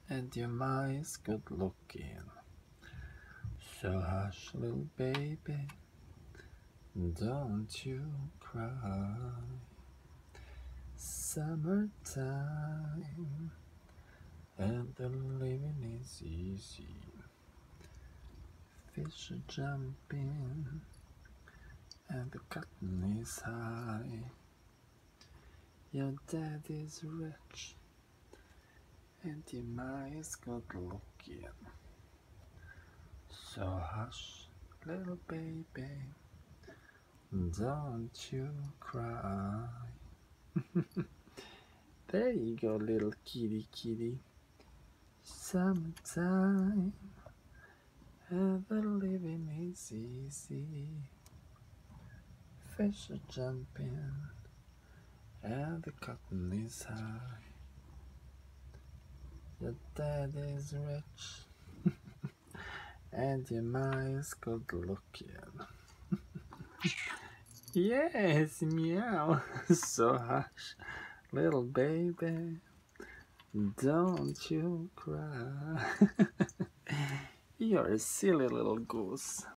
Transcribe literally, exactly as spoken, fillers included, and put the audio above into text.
and your mind's good looking. So hush, little baby, don't you cry. Summertime, and the living is easy. Fish are jumping, and the cotton is high. Your daddy's rich, and your mind's good looking. So hush, little baby, don't you cry. There you go, little kitty kitty. Summertime, and the living is easy. Fish are jumping, and the cotton is high. Your dad is rich, and your mind's good looking. Yes, meow. So hush, little baby, don't you cry. You're a silly little goose.